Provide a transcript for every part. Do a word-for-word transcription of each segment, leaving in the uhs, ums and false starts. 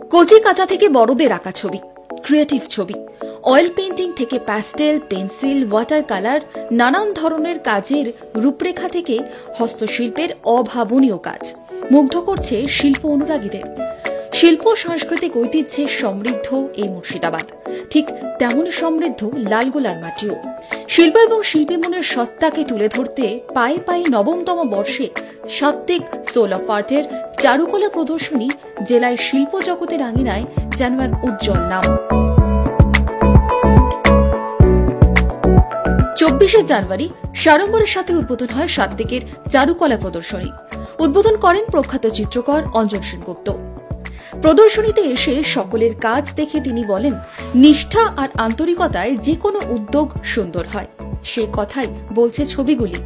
কচি কাঁচা থেকে বড়দের আঁকা ছবি, ক্রিয়েটিভ ছবি, অয়েল পেইন্টিং থেকে প্যাস্টেল, পেন্সিল, ওয়াটার কালার, নানান ধরনের কাজের রূপরেখা থেকে হস্তশিল্পের অভাবনীয় কাজ মুগ্ধ করছে শিল্প অনুরাগীদের। শিল্প সাংস্কৃতিক ঐতিহ্যে সমৃদ্ধ এই মুর্শিদাবাদ, ঠিক তেমনই সমৃদ্ধ লালগোলার মাটিও। শিল্প এবং শিল্পী মনের সত্তাকে তুলে ধরতে পায়ে পায়ে নবমতম বর্ষে সাত্ত্বিক সোল অফ আর্টের চারুকলা প্রদর্শনী জেলায় শিল্প জগতের আঙিনায় যেন এক উজ্জ্বল নাম। চব্বিশে জানুয়ারি সাড়ম্বরের সাথে উদ্বোধন হয় সাত্ত্বিকের চারুকলা প্রদর্শনী। উদ্বোধন করেন প্রখ্যাত চিত্রকর অঞ্জন সেনগুপ্ত। প্রদর্শনীতে এসে সকলের কাজ দেখে তিনি বলেন, নিষ্ঠা আর আন্তরিকতায় যে কোনো উদ্যোগ সুন্দর হয়। সে কথাই বলছে ছবিগুলি।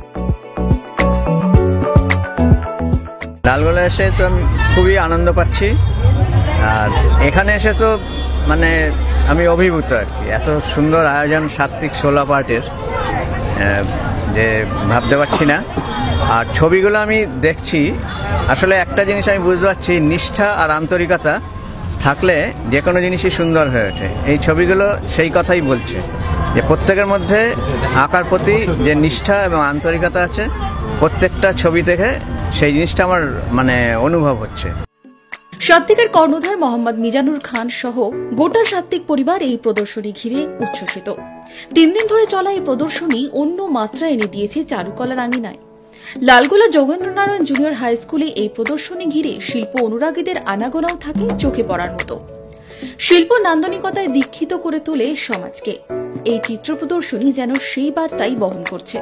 লালগোলা এসে তো আমি খুবই আনন্দ পাচ্ছি, আর এখানে এসে তো মানে আমি অভিভূত আর কি। এত সুন্দর আয়োজন সাত্ত্বিক সোল অফ আর্টের, যে ভাবতে পারছি না। আর ছবিগুলো আমি দেখছি, আসলে একটা জিনিস আমি বুঝতে পারছি, নিষ্ঠা আর আন্তরিকতা থাকলে যে কোনো জিনিসই সুন্দর হয়ে ওঠে। এই ছবিগুলো সেই কথাই বলছে যে প্রত্যেকের মধ্যে আঁকার প্রতি যে নিষ্ঠা এবং আন্তরিকতা আছে, প্রত্যেকটা ছবি থেকে সেই জিনিসটা আমার মানে অনুভব হচ্ছে। সাত্ত্বিকের কর্ণধার মোহাম্মদ মিজানুর খান সহ গোটা সাত্ত্বিক পরিবার এই প্রদর্শনী ঘিরে উচ্ছ্বসিত। তিন দিন ধরে চলা এই প্রদর্শনী অন্য মাত্রা এনে দিয়েছে চারুকলার আঙিনায়। লালগোলা যোগেন্দ্রনারায়ণ জুনিয়র হাই স্কুলে এই প্রদর্শনী ঘিরে শিল্প অনুরাগীদের আনাগোনাও থাকে চোখে পড়ার মতো। শিল্প নান্দনিকতায় দীক্ষিত করে তোলে সমাজকে। এই চিত্র প্রদর্শনী যেন সেই বার্তাই বহন করছে।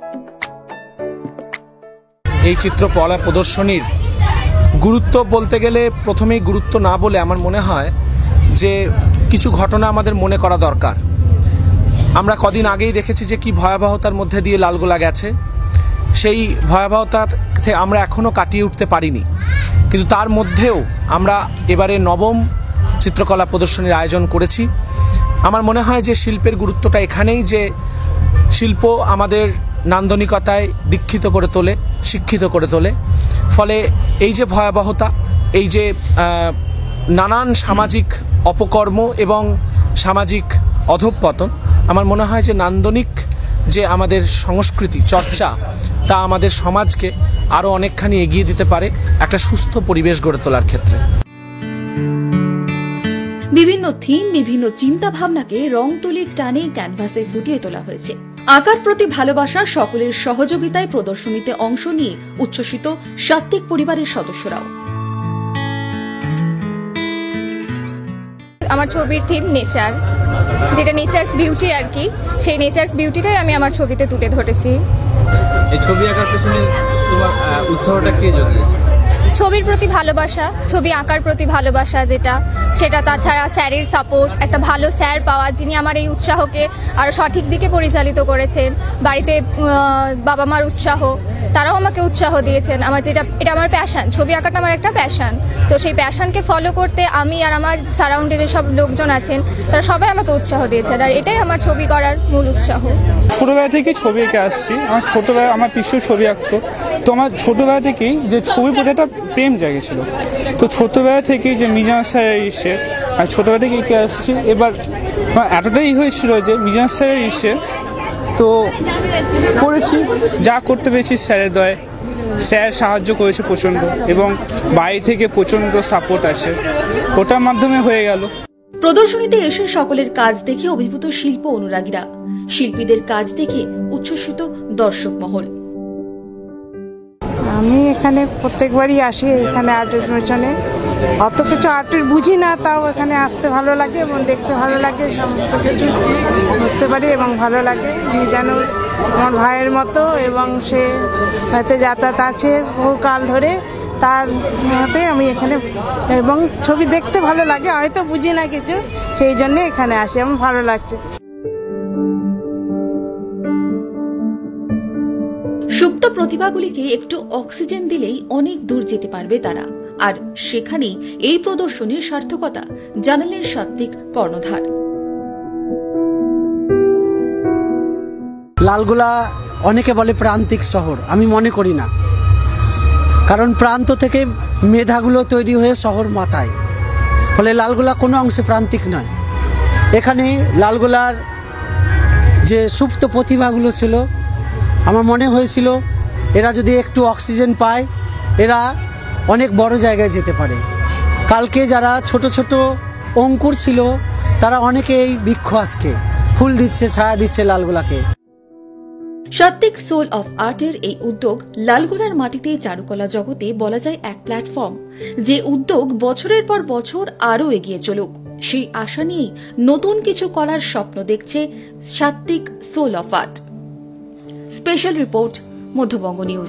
এই চিত্রকলা প্রদর্শনীর গুরুত্ব বলতে গেলে প্রথমেই গুরুত্ব না বলে আমার মনে হয় যে কিছু ঘটনা আমাদের মনে করা দরকার। আমরা কদিন আগেই দেখেছি যে কি ভয়াবহতার মধ্যে দিয়ে লালগোলা গেছে। সেই ভয়াবহতা আমরা এখনও কাটিয়ে উঠতে পারিনি, কিন্তু তার মধ্যেও আমরা এবারে নবম চিত্রকলা প্রদর্শনীর আয়োজন করেছি। আমার মনে হয় যে শিল্পের গুরুত্বটা এখানেই, যে শিল্প আমাদের নান্দনিকতায় দীক্ষিত করে তোলে, শিক্ষিত করে তোলে। ফলে এই যে ভয়াবহতা, এই যে নানান সামাজিক অপকর্ম এবং সামাজিক অধঃপতন, আমার মনে হয় যে নান্দনিক যে আমাদের সংস্কৃতি চর্চা, তা আমাদের সমাজকে আরও অনেকখানি এগিয়ে দিতে পারে একটা সুস্থ পরিবেশ গড়ে তোলার ক্ষেত্রে। বিভিন্ন থিম, বিভিন্ন চিন্তা ভাবনাকে রং তুলির টানে ক্যানভাসে ফুটিয়ে তোলা হয়েছে। আঁকার প্রতি ভালোবাসা, সকলের সহযোগিতায় প্রদর্শনীতে অংশ নিয়ে উচ্ছ্বসিত সাত্ত্বিক পরিবারের সদস্যরাও। আমার ছবির থিম নেচার, যেটা নেচারস বিউটি আর কি, সেই নেচারস বিউটিটাই আমি আমার ছবিতে তুলে ধরেছি। এই ছবি আঁকার পেছনে তোমার উৎসাহটা কে জুগিয়েছে? ছবির প্রতি ভালোবাসা, ছবি আঁকার প্রতি ভালোবাসা যেটা, সেটা। তাছাড়া স্যারের সাপোর্ট, একটা ভালো স্যার পাওয়া যিনি আমার এই উৎসাহকে আরও সঠিক দিকে পরিচালিত করেছেন। বাড়িতে বাবা মার উৎসাহ, তারাও আমাকে উৎসাহ দিয়েছেন। আমার যেটা, এটা আমার প্যাশন, ছবি আঁকাটা আমার একটা প্যাশন। তো সেই প্যাশনকে ফলো করতে আমি আর আমার সারাউন্ডে যেসব লোকজন আছেন তারা সবাই আমাকে উৎসাহ দিয়েছেন, আর এটাই আমার ছবি করার মূল উৎসাহ। ছোটোবেলা থেকেই ছবি এঁকে আসছি। আমার ছোটোবেলা আমার পিসিও ছবি আঁকতো, তো আমার ছোটোবেলা থেকেই যে ছবির প্রতি একটা প্রেম জাগিয়েছিল। তো ছোটোবেলা থেকেই যে মিজান স্যারের ইসে আমি ছোটোবেলা থেকে এঁকে আসছি। এবার এতটাই হয়েছিল যে মিজান স্যারের ইসে তো করেছি, যা করতে পেরেছি স্যারের দয়ে। স্যার সাহায্য করেছে প্রচণ্ড, এবং বাড়ি থেকে প্রচণ্ড সাপোর্ট আছে, ওটার মাধ্যমে হয়ে গেল। প্রদর্শনীতে এসে সকলের কাজ দেখে অভিভূত শিল্প অনুরাগীরা, শিল্পীদের কাজ দেখে উচ্ছ্বসিত দর্শক মহল। আমি এখানে প্রত্যেকবারই আসি, এখানে আর্টের পেছনে অত কিছু আর্টের বুঝি না, তাও এখানে আসতে ভালো লাগে এবং দেখতে ভালো লাগে, সমস্ত কিছু বুঝতে পারি এবং ভালো লাগে। মিজানুর আমার ভাইয়ের মতো, এবং সে হয়তো যাতায়াত আছে বহু কাল ধরে, তার মতে আমি এখানে, এবং ছবি দেখতে ভালো লাগে, হয়তো বুঝি না কিছু, সেই জন্য এখানে আসি, আমার ভালো লাগছে। সুপ্ত প্রতিভাগুলিকে একটু অক্সিজেন দিলেই অনেক দূর যেতে পারবে তারা, আর সেখানেই এই প্রদর্শনীর সার্থকতা জানালেন সাত্ত্বিক কর্ণধার। লালগোলা অনেকে বলে প্রান্তিক শহর, আমি মনে করি না, কারণ প্রান্ত থেকে মেধাগুলো তৈরি হয়ে শহর মাথায়। ফলে লালগোলা কোনো অংশে প্রান্তিক নয়। এখানে লালগোলার যে সুপ্ত প্রতিভাগুলো ছিল, আমার মনে হয়েছিল এরা যদি একটু অক্সিজেন পায় এরা অনেক বড় জায়গায় যেতে পারে। কালকে যারা ছোট ছোট অঙ্কুর ছিল তারা অনেকে এই বৃক্ষ আজকে ফুল দিচ্ছে, ছায়া দিচ্ছে লালগোলাকে। সাত্ত্বিক সোল অফ আর্টের এই উদ্যোগ লালগোলার মাটিতে চারুকলা জগতে বলা যায় এক প্ল্যাটফর্ম, যে উদ্যোগ বছরের পর বছর আরও এগিয়ে চলুক সেই আশা নিয়েই নতুন কিছু করার স্বপ্ন দেখছে Sattvik soul of art. Special report, Madhyabanga news.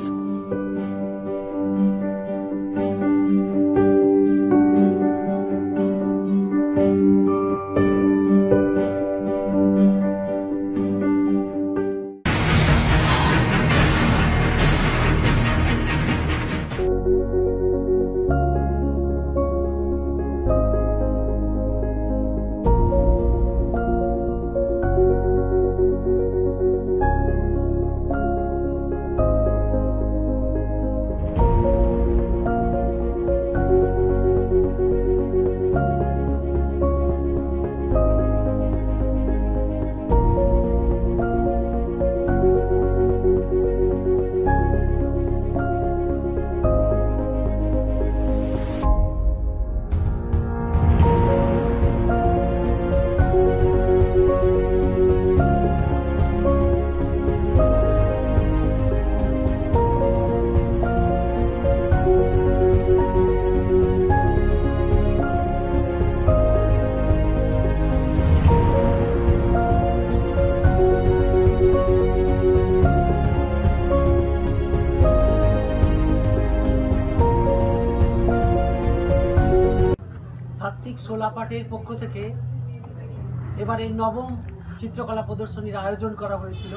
Sattvik soul of আর্টের পক্ষ থেকে এবারে নবম চিত্রকলা প্রদর্শনীর আয়োজন করা হয়েছিল।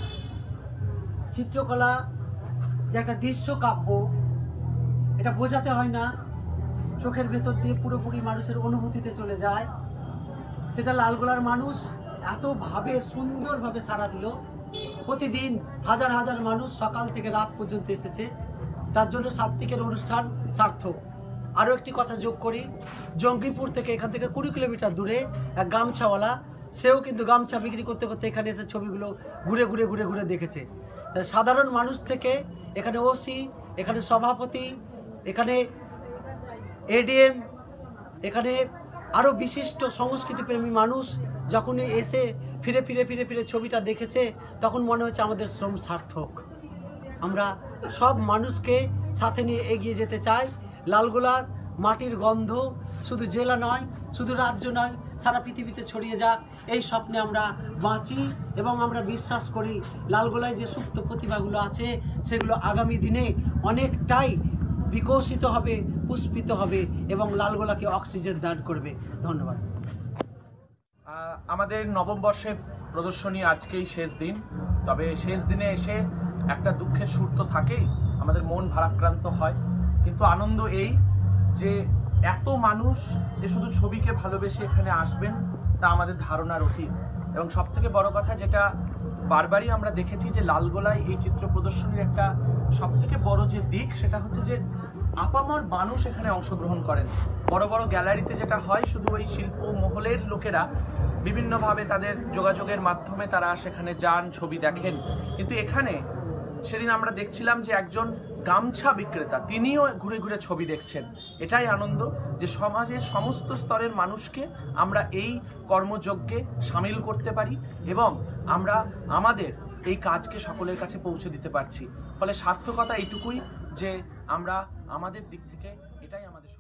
চিত্রকলা যে একটা দৃশ্যকাব্য, এটা বোঝাতে হয় না, চোখের ভেতর দিয়ে পুরোপুরি মানুষের অনুভূতিতে চলে যায়। সেটা লালগোলার মানুষ এতভাবে সুন্দরভাবে সাড়া দিল। প্রতিদিন হাজার হাজার মানুষ সকাল থেকে রাত পর্যন্ত এসেছে, তার জন্য সাত্ত্বিকের অনুষ্ঠান সার্থক। আরও একটি কথা যোগ করি, জঙ্গিপুর থেকে এখান থেকে কুড়ি কিলোমিটার দূরে এক গামছাওয়ালা, সেও কিন্তু গামছা বিক্রি করতে করতে এখানে এসে ছবিগুলো ঘুরে ঘুরে ঘুরে ঘুরে দেখেছে। সাধারণ মানুষ থেকে এখানে ওসি, এখানে সভাপতি, এখানে এডিএম, এখানে আরও বিশিষ্ট সংস্কৃতিপ্রেমী মানুষ যখনই এসে ফিরে ফিরে ফিরে ফিরে ছবিটা দেখেছে, তখন মনে হচ্ছে আমাদের শ্রম সার্থক। আমরা সব মানুষকে সাথে নিয়ে এগিয়ে যেতে চাই। লালগোলার মাটির গন্ধ শুধু জেলা নয়, শুধু রাজ্য নয়, সারা পৃথিবীতে ছড়িয়ে যাক, এই স্বপ্নে আমরা বাঁচি এবং আমরা বিশ্বাস করি লালগোলায় যে সুপ্ত প্রতিভাগুলো আছে সেগুলো আগামী দিনে অনেকটাই বিকশিত হবে, পুষ্পিত হবে এবং লালগোলাকে অক্সিজেন দান করবে। ধন্যবাদ। আমাদের নবম বর্ষের প্রদর্শনী আজকেই শেষ দিন, তবে শেষ দিনে এসে একটা দুঃখের সুর তো থাকেই, আমাদের মন ভারাক্রান্ত হয়। কিন্তু আনন্দ এই যে এত মানুষ যে শুধু ছবিকে ভালোবেসে এখানে আসবেন তা আমাদের ধারণার অতীত। এবং সবথেকে বড় কথা যেটা বারবারই আমরা দেখেছি যে লালগোলায় এই চিত্র প্রদর্শনীর একটা সবথেকে বড় যে দিক সেটা হচ্ছে যে আপামর মানুষ এখানে অংশগ্রহণ করেন। বড় বড় গ্যালারিতে যেটা হয় শুধু ওই শিল্প মহলের লোকেরা বিভিন্নভাবে তাদের যোগাযোগের মাধ্যমে তারা সেখানে যান, ছবি দেখেন, কিন্তু এখানে সেদিন আমরা দেখছিলাম যে একজন গামছা বিক্রেতা তিনিও ঘুরে ঘুরে ছবি দেখছেন। এটাই আনন্দ যে সমাজের সমস্ত স্তরের মানুষকে আমরা এই কর্মযজ্ঞে সামিল করতে পারি এবং আমরা আমাদের এই কাজকে সকলের কাছে পৌঁছে দিতে পারছি। ফলে সার্থকতা এইটুকুই যে আমরা আমাদের দিক থেকে এটাই আমাদের